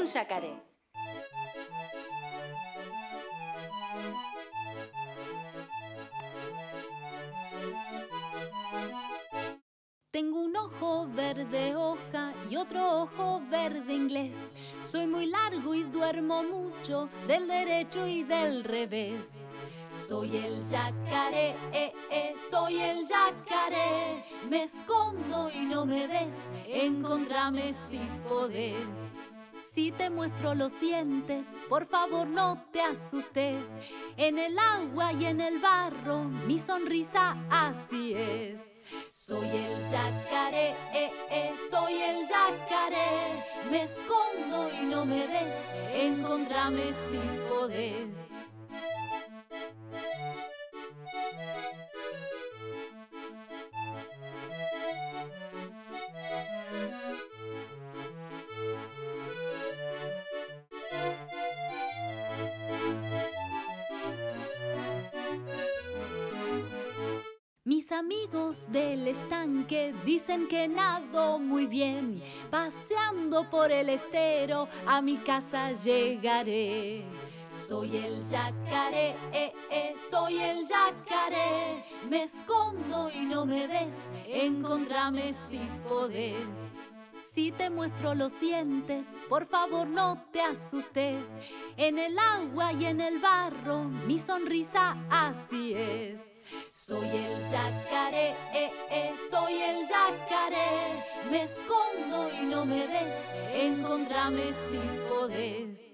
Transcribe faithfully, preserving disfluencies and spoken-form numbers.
un yacaré. Tengo un ojo verde hoja y otro ojo verde inglés. Soy muy largo y duermo mucho del derecho y del revés. Soy el yacaré, eh, eh, soy el yacaré. Me escondo y no me ves, encontrame si podés. Si te muestro los dientes, por favor no te asustes. En el agua y en el barro, mi sonrisa así es. Soy el yacaré, eh, eh, soy el yacaré. Me escondo y no me ves, encontrame si podés. Mis amigos del estanque dicen que nado muy bien. Paseando por el estero a mi casa llegaré. Soy el yacaré, eh, eh, soy el yacaré. Me escondo y no me ves, encontrame si podés. Si te muestro los dientes, por favor no te asustes. En el agua y en el barro, mi sonrisa así es. Soy el yacaré, eh, eh, soy el yacaré. Me escondo y no me ves, encontrame si podés.